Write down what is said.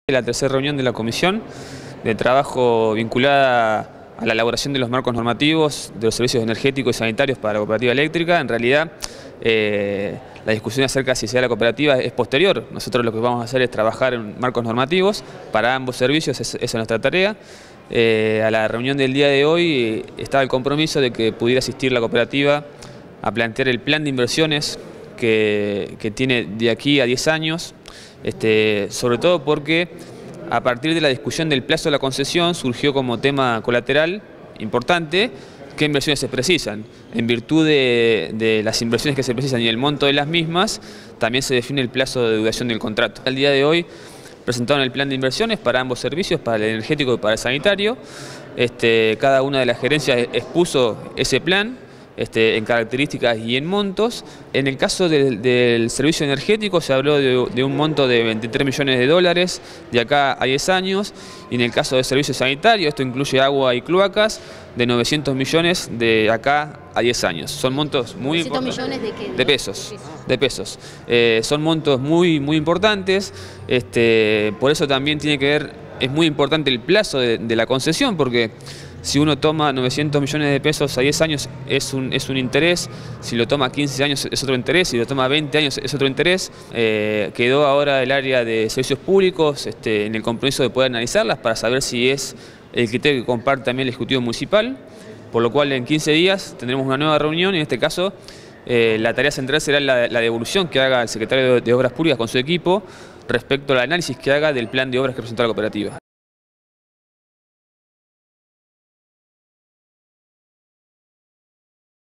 La tercera reunión de la comisión de trabajo vinculada a la elaboración de los marcos normativos de los servicios energéticos y sanitarios para la cooperativa eléctrica. En realidad, la discusión acerca de si sea la cooperativa es posterior. Nosotros lo que vamos a hacer es trabajar en marcos normativos para ambos servicios, esa es nuestra tarea. A la reunión del día de hoy estaba el compromiso de que pudiera asistir la cooperativa a plantear el plan de inversiones que tiene de aquí a 10 años, sobre todo porque a partir de la discusión del plazo de la concesión surgió como tema colateral importante qué inversiones se precisan. En virtud de las inversiones que se precisan y el monto de las mismas, también se define el plazo de duración del contrato. Al día de hoy presentaron el plan de inversiones para ambos servicios, para el energético y para el sanitario. Cada una de las gerencias expuso ese plan en características y en montos. En el caso del servicio energético se habló de un monto de 23 millones de dólares de acá a 10 años, y en el caso del servicio sanitario, esto incluye agua y cloacas, de 900 millones de acá a 10 años. Son montos muy importantes. ¿900 millones de qué? De pesos. Son montos muy importantes, por eso también tiene que ver, es muy importante el plazo de la concesión, porque si uno toma 900 millones de pesos a 10 años es un interés, si lo toma 15 años es otro interés, si lo toma 20 años es otro interés. Quedó ahora el área de servicios públicos en el compromiso de poder analizarlas para saber si es el criterio que comparte también el Ejecutivo Municipal, por lo cual en 15 días tendremos una nueva reunión y en este caso la tarea central será la devolución que haga el secretario de Obras Públicas con su equipo respecto al análisis que haga del plan de obras que presentó la cooperativa.